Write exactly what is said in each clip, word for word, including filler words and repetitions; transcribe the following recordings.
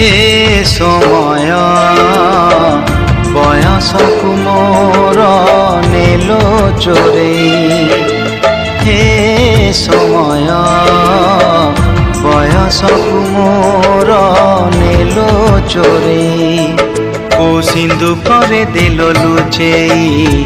हे समय बयसकु मोर नेलो चोरेई हे समय बयसकु मोर नेलो चोरेई को सिंधु करे देलो लुचेई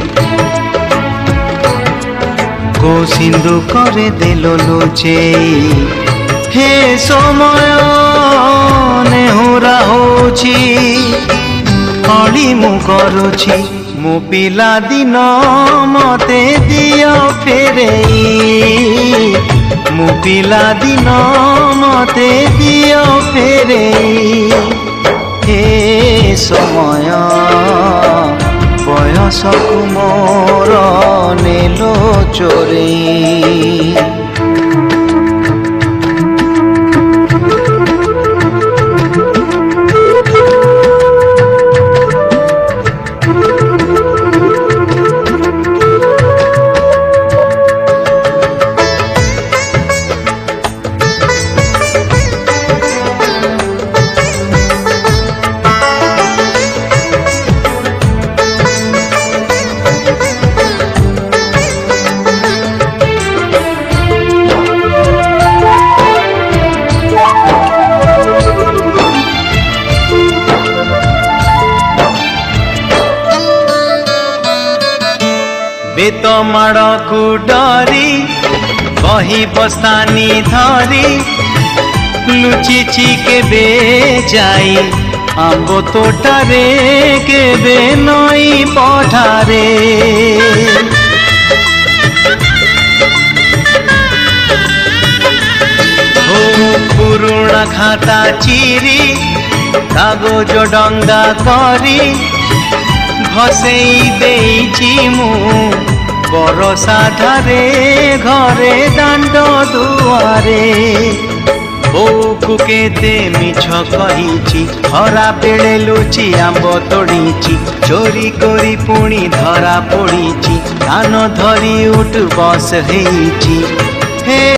को सिंधु करे देलो लुचेई हे समय नेहुरा होछि अली मु करुछि मु पिला दिन मते दियो फेरेई मु पिला दिन मते दियो फेरेई हे समय बयसकु मोर नेलो चोरेई बेत माड़ को डरी बही बस्तानी धरी लुचिची केबे जाई आंब तोटारे केबे नई पठारे हो पुरुणा खाता चिरी कागज डंगा करी भसेई देइछि मु बरसा धारे घरे दांड दुआरे बोकु केते मिछ कहिछि खरा बेले लुचि आंब तोड़ीछि चोरी करी पुणी धरा पड़ीछि कान धरी उठ बस हेइछि हे